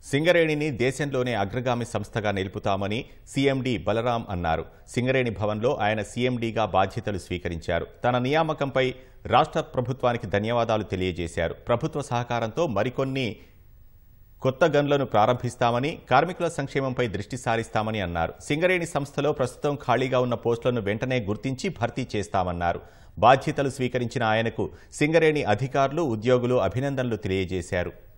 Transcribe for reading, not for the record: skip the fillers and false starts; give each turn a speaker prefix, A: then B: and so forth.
A: సింగరేణిని దేశంలోనే అగ్రగామి సంస్థగా నిలుపుతామని CMDబలర అన్నారు. సింగరేణి భవన్లో ఆయన CMDగా బాధ్యతలు స్వీకరించారు. తన నియామకంపై రాష్ట్ర ప్రభుత్వానికి ధన్యవాదాలు తెలియజేశారు. ప్రభుత్వ సహకారంతో మరికొన్ని కొత్త గన్లను ప్రారంభిస్తామని, కార్మికుల సంక్షేమంపై దృష్టి సారిస్తామని అన్నారు. సింగరేణి సంస్థలో ప్రస్తుతం ఖాళీగా ఉన్న పోస్టులను వెంటనే గుర్తించి భర్తీ చేస్తామన్నారు. బాధ్యతలు స్వీకరించిన ఆయనకు సింగరేణి అధికారులు, ఉద్యోగులు అభినందనలు తెలియజేశారు.